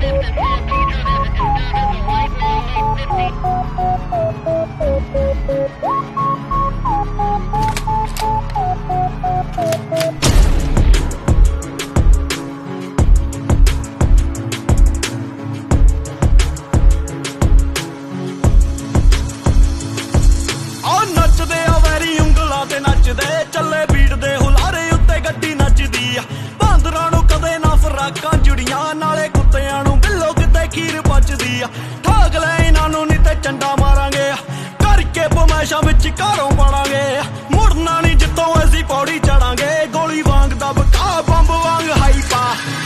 ਚੱਲੇ ਬੀਟ ਦੇ ਹੁਲਾਰੇ ਉੱਤੇ ਗੱਡੀ ਨੱਚਦੀ ਆ ਬਾਂਦਰਾਂ ਨੂੰ ਕਦੇ ਨਾ ਫਰਾਕਾਂ ਜੁੜੀਆਂ ਨਾਲੇ ਕੁੱਤਿਆਂ ਨੂੰ ਬਿੱਲੋ ਕਿਤੇ ਖੀਰ ਪਚਦੀ ਆ ਠਾਕ ਲੈ ਇਹਨਾਂ ਨੂੰ ਨਹੀਂ ਤੇ ਚੰਡਾ ਮਾਰਾਂਗੇ ਕਰਕੇ ਪਮਾਇਸ਼ਾਂ ਵਿੱਚ ਘਰੋਂ ਪਾਣਾਂਗੇ ਮੁੜਨਾ ਨਹੀਂ ਜਿੱਤੋਂ ਅਸੀਂ ਪੌੜੀ ਚੜਾਂਗੇ ਗੋਲੀ ਵਾਂਗ ਦਬਕਾ ਬੰਬ ਵਾਂਗ ਹਾਈ ਪਾ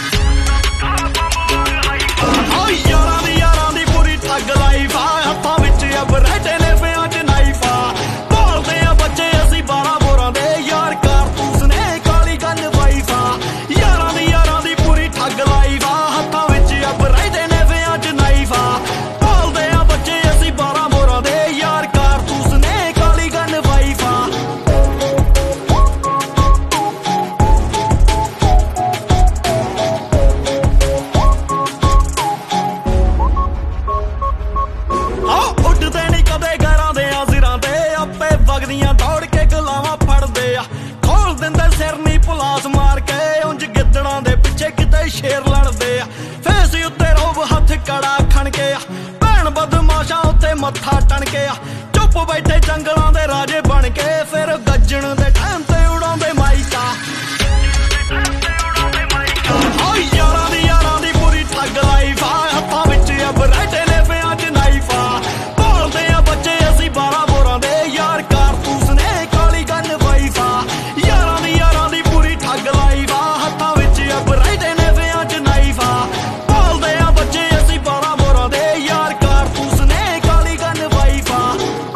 ਯਾਰਾਂ ਦੀ ਪੂਰੀ ਠੱਗ ਲਾਈਫ ਆ ਹੱਥਾਂ ਵਿੱਚ ਅਬਰੇਟੇ ਨੇ ਪਿਆਂ ਚ ਨਾਈਫ ਆ ਭਾਲਦੇ ਆ ਬੱਚੇ ਅਸੀਂ 12 ਬੋਰਾਂ ਦੇ ਯਾਰ ਕਾਰਤੂਸ ਨੇ ਕਾਲੀ ਗੰਨ ਵਾਈਫ ਆ ਯਾਰਾਂ ਦੀ ਪੂਰੀ ਠੱਗ ਲਾਈਫ ਆ ਹੱਥਾਂ ਵਿੱਚ ਅਬਰੇਟੇ ਨੇ ਪਿਆਂ ਚ ਨਾਈਫ ਆ ਭਾਲਦੇ ਆ ਬੱਚੇ ਅਸੀਂ 12 ਬੋਰਾਂ ਦੇ ਯਾਰ ਕਾਰਤੂਸ ਨੇ ਕਾਲੀ ਗੰਨ ਵਾਈਫ ਆ ਉੱਡਦੇ ਨਹੀਂ ਕਦੇ ਘਰਾਂ ਦੇ ਆਜ਼ਰਾਂ ਤੇ ਆਪੇ ਵਗਦੀਆਂ ਦੌੜ ਕੇ ਗਲਾਵਾਂ ਫੜਦੇ ਆ ਖੋਲ ਦਿੰਦੇ ਸਿਰ ਨੀ ਪੁਲਾਸ ਮਾਰ ਕੇ ਉਂਝ ਗਿੱਦੜਾਂ ਦੇ ਪਿੱਛੇ ਕਿਤੇ ਸ਼ੇਰ ਲੜਦੇ ਆ ਫੇਸ ਉੱਤੇ ਰੋਬ ਹੱਥ ਕੜਾ ਖਣ ਕੇ ਆ ਭੈਣ ਬਦਮਾਸ਼ਾਂ ਉੱਤੇ ਮੱਥਾ ਟਣ ਕੇ ਆ ਚੁੱਪ ਬੈਠੇ ਜੰਗਲਾਂ ਦੇ ਰਾਜੇ ਬਣ ਕੇ ਫਿਰ ਗੱਜਣ ਦੇ ਟਾਈਮ ਤੇ ਉਡਾਉਂਦੇ ਮਾਈਕਾ ਯਾਰਾਂ ਦੀ ਪੂਰੀ ਠੱਗ ਲਾਈਫ ਆ ਹੱਥਾਂ ਵਿੱਚ ਅਬਰੇਟੇ ਨੇ ਪਿਆਂ ਚ ਨਾਈਫ ਆ ਭਾਲਦੇ ਆ ਬੱਚੇ ਅਸੀਂ 12 ਬੋਰਾਂ ਦੇ ਯਾਰ ਕਾਰਤੂਸ ਨੇ ਕਾਲੀ ਗੰਨ ਵਾਈਫ ਆ ਯਾਰਾਂ ਦੀ ਪੂਰੀ ਠੱਗ ਲਾਈਫ ਆ ਹੱਥਾਂ ਵਿੱਚ ਅਬਰੇਟੇ ਨੇ ਪਿਆਂ ਚ ਨਾਈਫ ਆ ਭਾਲਦੇ ਆ ਬੱਚੇ ਅਸੀਂ 12 ਬੋਰਾਂ ਦੇ ਯਾਰ ਕਾਰਤੂਸ ਨੇ ਕਾਲੀ ਗੰਨ ਵਾਈਫ ਆ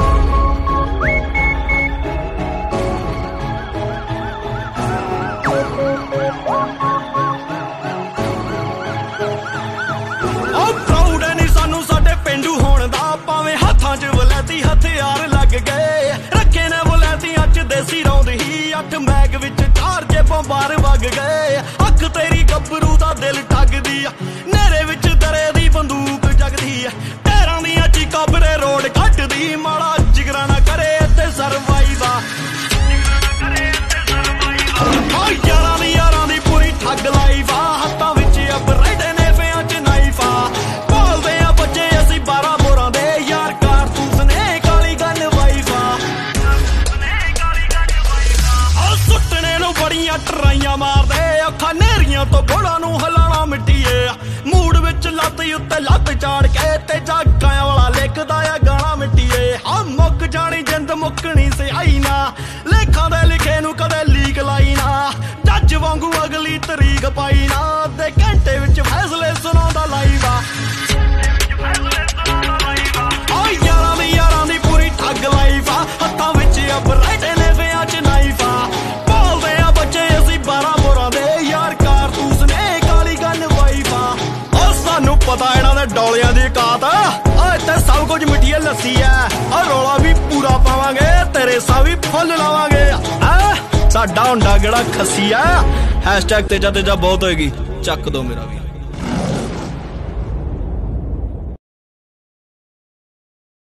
ਪ੍ਰਾਊਡ ਨਹੀਂ ਸਾਨੂੰ ਸਾਡੇ ਪਿੰਡੂ ਹੋਣ ਦਾ ਭਾਵੇਂ ਹੱਥਾਂ 'ਚ ਵਲੈਤੀ ਹਥਿਆਰ ਲੱਗ ਗਏ ਰੱਖੇ ਨੇ ਵਲੈਤੀਆਂ 'ਚ ਦੇਸੀ ਰੌਂਦ ਹੀ 8 ਮੈਗ ਵਿੱਚ 4 ਜੇਬਾਂ ਬਾਹਰ ਵਗ ਗਏ ਅੱਖ ਤੇਰੀ ਗੱਭਰੂ ਦਾ ਦਿਲ ਠੱਗਦੀ ਆ ਨੇਰੇ ਵਿੱਚ ਦਰੇ ਦੀ ਬੰਦੂਕ ਜਗਦੀ ਆ ਟੈਰਾਂ ਦੀਆਂ ਚੀਕਾਂ ਬਰੇ ਰੋਡ ਕੱਟਦੀ ਮਾੜਾ ਜਿਗਰਾ ਨਾ ਕਰੇ ਤੇ ਸਰਵਾਈਵ ਆ ਯਾਰਾਂ ਦੀ ਪੂਰੀ ਠੱਗ ਲਾਈਫ ਆ ਹੱਥਾਂ ਵਿੱਚ ਅਬਰੇਟੇ ਨੇ ਪਿਆਂ ਚ ਨਾਈਫ ਆ ਭਾਲਦੇ ਆ ਬੱਚੇ ਅਸੀਂ 12 ਬੋਰਾਂ ਦੇ ਯਾਰ ਕਾਰਤੂਸ ਨੇ ਕਾਲੀ ਗੰਨ ਵਾਈਫ ਆ ਸੁੱਟਣੇ ਨੂੰ ਬੜੀਆਂ ਟਰਾਈਆਂ ਮਾਰਦੇ ਅੱਖਾਂ ਨੇਰੀਆਂ ਤੋਂ ਗੋਲਾਂ ਨੂੰ ਹਿਲਾਣਾ ਮਿੱਟੀਏ ਮੂਡ ਵਿੱਚ ਲੱਤ ਉੱਤੇ ਲੱਤ ਚਾੜ ਕੇ ਤੇ ਜਾਗਾਂ ਵਾਲਾ ਲਿਖਦਾ ਆ ਗਾਣਾ ਮਿੱਟੀਏ ਹਾਂ ਮੁੱਕ ਜਾਣੀ ਜਿੰਦ ਮੁੱਕਣੀ ਸਿਆਈ ਨਾ ਲੇਖਾਂ ਦੇ ਲਿਖੇ ਨੂੰ ਕਦੇ ਲੀਕ ਲਾਈ ਨਾ ਜੱਜ ਵਾਂਗੂ ਅਗਲੀ ਤਰੀਕ ਪਾਈ ਨਾ ਅੱਧੇ ਘੰਟੇ ਵਿੱਚ ਫੈਸਲੇ ਸੁਣਾਉਂਦਾ ਲਾਈਵ ਆ ਯਾਰਾਂ ਦੀ ਪੂਰੀ ਠੱਗ ਲਾਈਫ ਆ ਹੱਥਾਂ ਵਿੱਚ ਅਬਰੇਟੇ ਨੇ ਪਿਆਂ ਚ ਨਾਈਫ ਆ ਭਾਲਦੇ ਆ ਬੱਚੇ ਅਸੀਂ 12 ਬੋਰਾਂ ਦੇ ਯਾਰ ਕਾਰਤੂਸ ਨੇ ਕਾਲੀ ਗੰਨ ਵਾਈਫ ਆ ਉਹ ਸਾਨੂੰ ਪਤਾ ਇਹਨਾਂ ਦੇ ਡੋਲਿਆਂ ਦੀ ਔਕਾਤ ਆ ਇੱਥੇ ਸਭ ਕੁਝ ਮਿੱਠੀਏ ਲੱਸੀ ਆ ਰੌਲਾ ਵੀ ਪੂਰਾ ਪਾਵਾਂਗੇ ਤੇਰੇ ਸਾਹ ਵੀ ਫੁੱਲ ਲਾਵਾਂਗੇ ਸਾਡਾ ਹੁੰਦਾ ਕਿਹੜਾ ਖੱਸੀ ਆ #ਤੇਜਾ ਬਹੁਤ ਹੋਏਗੀ ਚੱਕ ਦੋ ਮੇਰਾ ਵੀ